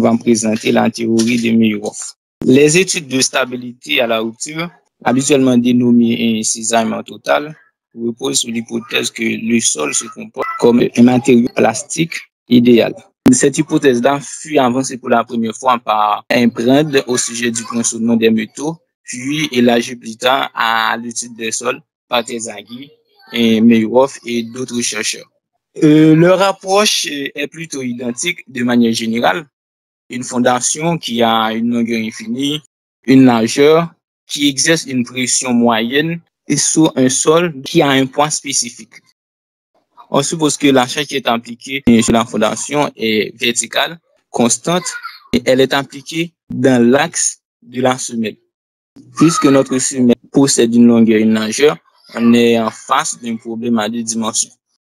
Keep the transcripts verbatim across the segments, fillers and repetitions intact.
va présenter la théorie de Meyerhoff. Les études de stabilité à la rupture, habituellement dénommées un cisaillement total, reposent sur l'hypothèse que le sol se comporte comme un matériau plastique idéal. Cette hypothèse-là fut avancée pour la première fois par un Brand au sujet du tronçonnement des métaux, puis élargie plus tard à l'étude des sols par Terzaghi, Meyerhoff et d'autres chercheurs. Euh, leur approche est plutôt identique de manière générale. Une fondation qui a une longueur infinie, une largeur, qui exerce une pression moyenne et sur un sol qui a un point spécifique. On suppose que la charge qui est impliquée sur la fondation est verticale, constante, et elle est impliquée dans l'axe de la semelle. Puisque notre semelle possède une longueur et une largeur, on est en face d'un problème à deux dimensions.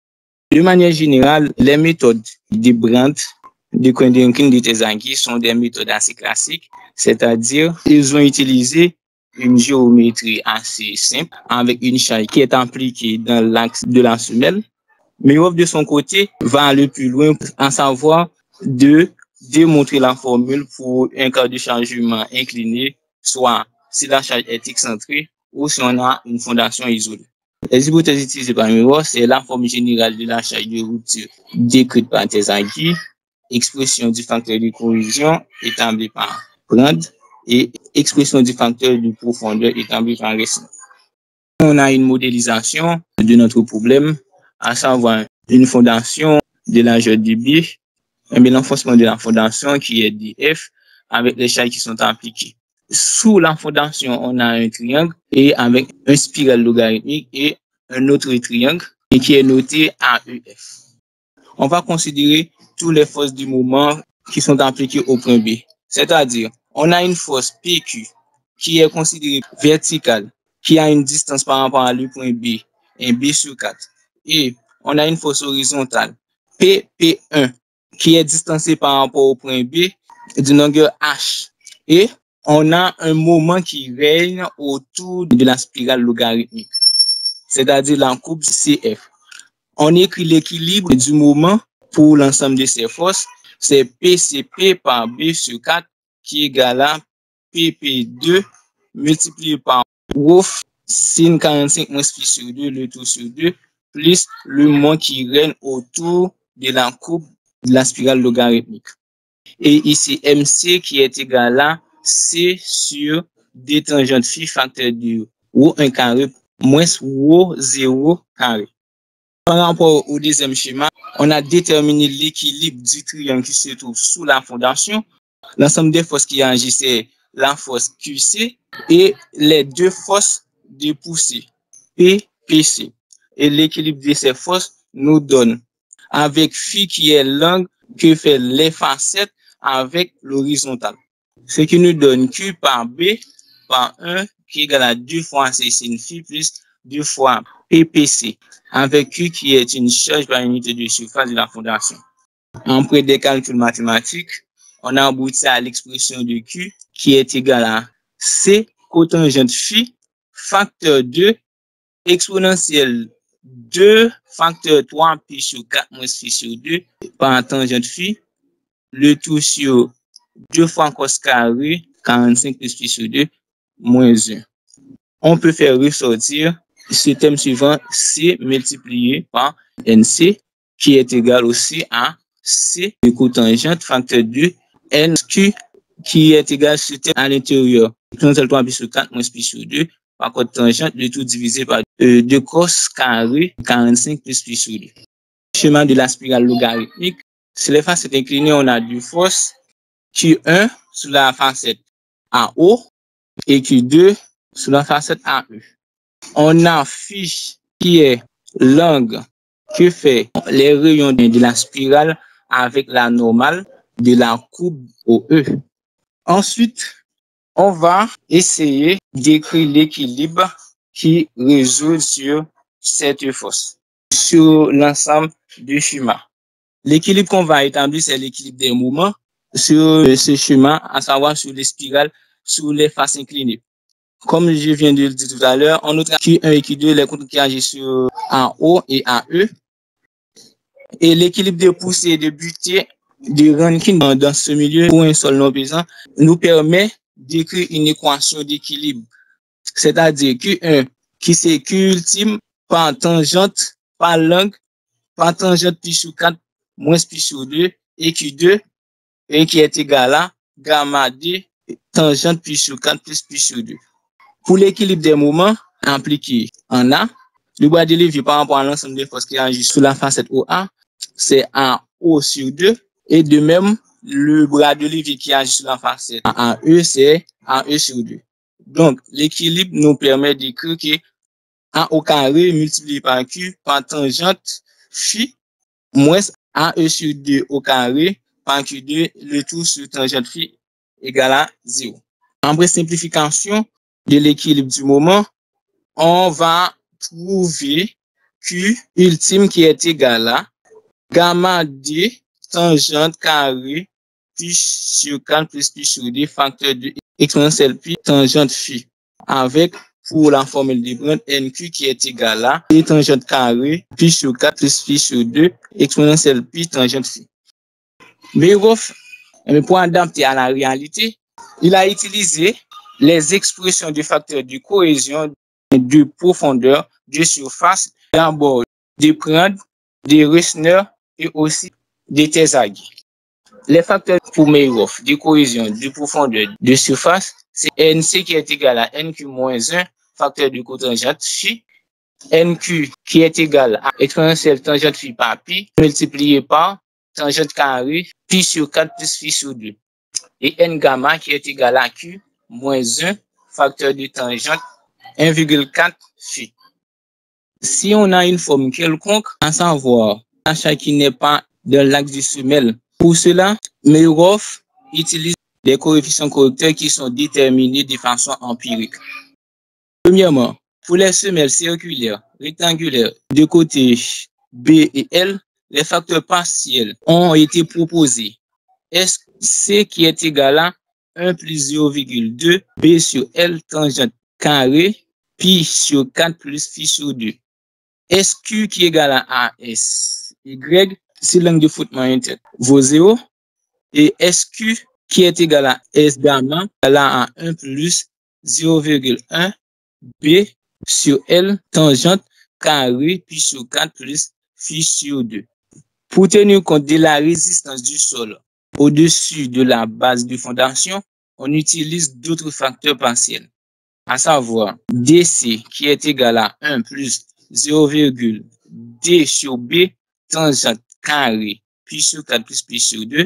De manière générale, les méthodes de Brand, de Koenig, de Terzaghi sont des méthodes assez classiques, c'est-à-dire ils ont utilisé une géométrie assez simple avec une charge qui est impliquée dans l'axe de la semelle. Meyerhoff, de son côté, va aller plus loin, à savoir de démontrer la formule pour un cas de changement incliné, soit si la charge est excentrée ou si on a une fondation isolée. Les hypothèses utilisées par Meyerhoff, c'est la forme générale de la charge de rupture décrite par Terzaghi, expression du facteur de corrosion établi par Brand et expression du facteur de profondeur établi par Resnick. On a une modélisation de notre problème, à savoir une fondation de largeur de B, un l'enfoncement de la fondation qui est D F avec les charges qui sont appliquées. Sous la fondation, on a un triangle et avec un spirale logarithmique et un autre triangle et qui est noté A E F. On va considérer toutes les forces du moment qui sont appliquées au point B. C'est-à-dire, on a une force P Q qui est considérée verticale, qui a une distance par rapport à le point B, un B sur quatre. Et on a une force horizontale, P P un, qui est distancée par rapport au point B d'une longueur H. Et on a un moment qui règne autour de la spirale logarithmique, c'est-à-dire la courbe C F. On écrit l'équilibre du moment pour l'ensemble de ces forces, c'est P C P par B sur quatre qui est égal à P P deux multiplié par rho sin quarante-cinq moins phi sur deux, le tout sur deux, plus le moment qui règne autour de la courbe de la spirale logarithmique. Et ici, M C qui est égal à C sur D tangente phi facteur de rho un carré moins rho zéro carré. Par rapport au deuxième schéma, on a déterminé l'équilibre du triangle qui se trouve sous la fondation. L'ensemble des forces qui agissent, c'est la force Q C et les deux forces de poussée, P P C. Et l'équilibre de ces forces nous donne, avec phi qui est l'angle que fait les facettes avec l'horizontale. Ce qui nous donne Q par B par un qui est égal à deux fois C sin phi plus deux fois P P C, avec Q qui est une charge par unité de surface de la fondation. Après des calculs mathématiques, on a abouti à l'expression de Q qui est égale à C cotangente phi facteur deux exponentielle deux facteur trois pi sur quatre moins phi sur deux par tangente phi, le tout sur deux fois cos carré quarante-cinq plus phi sur deux moins un. On peut faire ressortir ce thème suivant C multiplié par N C qui est égal aussi à C de cotangente facteur deux N Q qui est égal ce thème à l'intérieur trois pi sur quatre moins pi sur deux par cotangente le tout divisé par euh, deux cos carré quarante-cinq plus pi sur deux. Chemin de la spirale logarithmique, sur les facettes inclinées, on a deux forces Q un sur la facette A O et Q deux sur la facette A E. On a phi qui est l'angle que fait les rayons de la spirale avec la normale de la courbe O E. Ensuite, on va essayer d'écrire l'équilibre qui résulte sur cette force, sur l'ensemble du schéma. L'équilibre qu'on va établir, c'est l'équilibre des moments sur ce schéma, à savoir sur les spirales, sur les faces inclinées. Comme je viens de le dire tout à l'heure, on notera Q un et Q deux, les comptes qui agissent sur A O et A E. Et l'équilibre de poussée et de butée de Rankine dans, dans ce milieu pour un sol non pesant nous permet d'écrire une équation d'équilibre. C'est-à-dire que un qui c'est Q ultime par tangente, par langue, par tangente pi sur quatre moins pi sur deux et Q deux et qui est égal à gamma D tangente pi sur quatre plus pi sur deux. Pour l'équilibre des moments impliqués en A, le bras de levier par rapport à l'ensemble des forces qui agissent sur la facette O A, c'est un O sur deux. Et de même, le bras de levier qui agit sur la facette en E, c'est un E sur deux. Donc, l'équilibre nous permet d'écrire que un au carré multiplié par Q par tangente phi moins un E sur deux au carré par Q deux, le tout sur tangente phi égale à zéro. En simplification de l'équilibre du moment, on va trouver Q ultime qui est égal à gamma D tangente carré pi sur quatre plus pi sur deux facteur de exponentielle pi tangente phi avec pour la formule de Brandt N Q qui est égal à D tangente carré pi sur quatre plus pi sur deux exponentielle pi tangente phi. Meyerhof, pour adapter à la réalité, il a utilisé les expressions du facteur de cohésion, de profondeur, de surface, d'abord de Brandt, de Rechner et aussi de Terzaghi. Les facteurs pour Meyerhof de cohésion, de profondeur, de surface, c'est N C qui est égal à N Q moins un, facteur de cotangente phi, N Q qui est égal à exponentielle tangente phi par pi, multiplié par tangente carré pi sur quatre plus phi sur deux. Et N gamma qui est égal à Q moins un, facteur de tangente un virgule quatre phi. Si on a une forme quelconque, à savoir achat qui n'est pas dans l'axe du semelle, pour cela, Meyerhof utilise des coefficients correcteurs qui sont déterminés de façon empirique. Premièrement, pour les semelles circulaires, rectangulaires de côté B et L, les facteurs partiels ont été proposés. S C qui est égal à un plus zéro virgule deux B sur L tangente carré pi sur quatre plus phi sur deux. S Q qui est égal à A S Y, c'est l'angle de frottement interne, vaut zéro. Et S Q qui est égal à S gamma, là à un plus zéro virgule un B sur L tangente carré pi sur quatre plus phi sur deux. Pour tenir compte de la résistance du sol au-dessus de la base de fondation, on utilise d'autres facteurs partiels, à savoir D C qui est égal à un plus zéro virgule D sur B tangente carré pi sur quatre plus pi sur deux,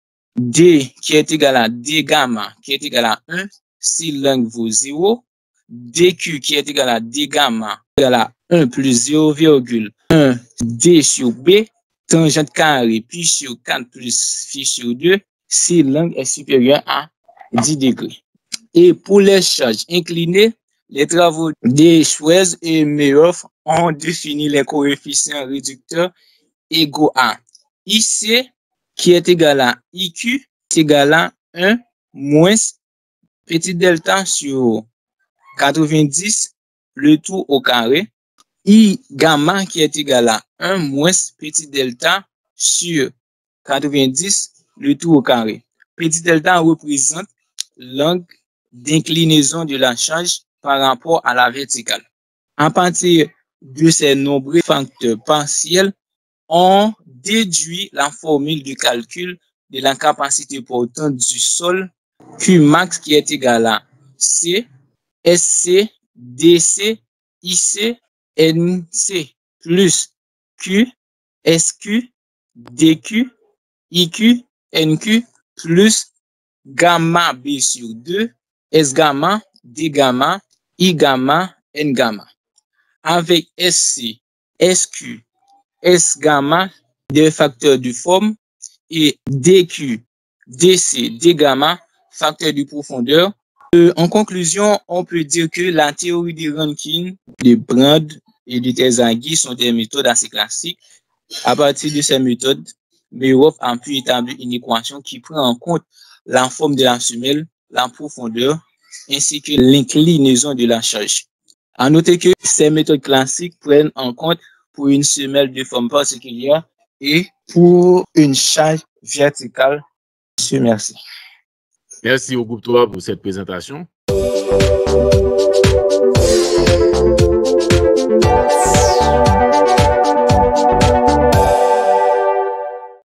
D qui est égal à D gamma qui est égal à un si l'angle vaut zéro, D Q qui est égal à D gamma égal à un plus zéro virgule un D sur B tangente carré pi sur quatre plus phi sur deux si l'angle est supérieur à dix degrés. Et pour les charges inclinées, les travaux de Schwarz et Meyerhof ont défini les coefficients réducteurs égaux à I C qui est égal à I Q est égal à un moins petit delta sur quatre-vingt-dix le tout au carré, I gamma qui est égal à un moins petit delta sur quatre-vingt-dix le tout au carré. Petit delta représente l'angle d'inclinaison de la charge par rapport à la verticale. À partir de ces nombreux facteurs partiels, on déduit la formule de calcul de la capacité portante du sol Q max qui est égal à C, S C, D C, I C, N C plus Q, S Q, D Q, I Q, N Q plus gamma B sur deux, S gamma, D gamma, I gamma, N gamma. Avec S C, S Q, S gamma, des facteurs de forme, et D Q, D C, D gamma, facteurs de profondeur. Euh, en conclusion, on peut dire que la théorie de Rankine, de Brandt et de Terzaghi sont des méthodes assez classiques. À partir de ces méthodes, Meyerhof a pu établir une équation qui prend en compte la forme de la semelle, la profondeur, ainsi que l'inclinaison de la charge. À noter que ces méthodes classiques prennent en compte pour une semelle de forme particulière et pour une charge verticale. Monsieur, merci. Merci au groupe trois pour cette présentation.